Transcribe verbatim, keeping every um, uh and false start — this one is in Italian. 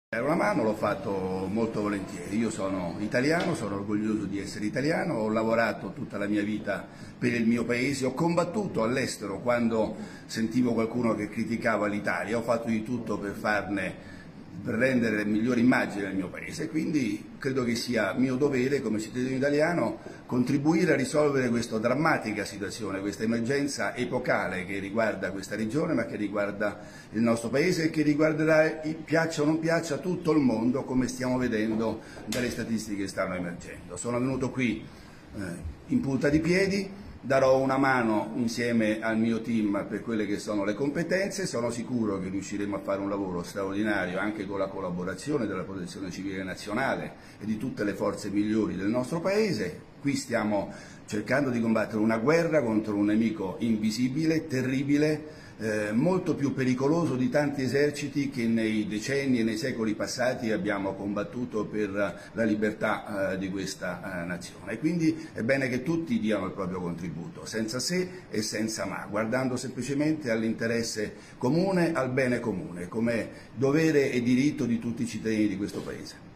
Dare una mano l'ho fatto molto volentieri, io sono italiano, sono orgoglioso di essere italiano, ho lavorato tutta la mia vita per il mio paese, ho combattuto all'estero quando sentivo qualcuno che criticava l'Italia, ho fatto di tutto per farne, per rendere le migliori immagini del mio paese, quindi credo che sia mio dovere come cittadino italiano contribuire a risolvere questa drammatica situazione, questa emergenza epocale che riguarda questa regione ma che riguarda il nostro paese e che riguarderà, piaccia o non piaccia, tutto il mondo, come stiamo vedendo dalle statistiche che stanno emergendo. Sono venuto qui eh, in punta di piedi, darò una mano insieme al mio team per quelle che sono le competenze, sono sicuro che riusciremo a fare un lavoro straordinario anche con la collaborazione della Protezione Civile Nazionale e di tutte le forze migliori del nostro Paese. Qui stiamo cercando di combattere una guerra contro un nemico invisibile, terribile, eh, molto più pericoloso di tanti eserciti che nei decenni e nei secoli passati abbiamo combattuto per la libertà eh, di questa eh, nazione. E quindi è bene che tutti diano il proprio contributo, senza se e senza ma, guardando semplicemente all'interesse comune, al bene comune, come dovere e diritto di tutti i cittadini di questo Paese.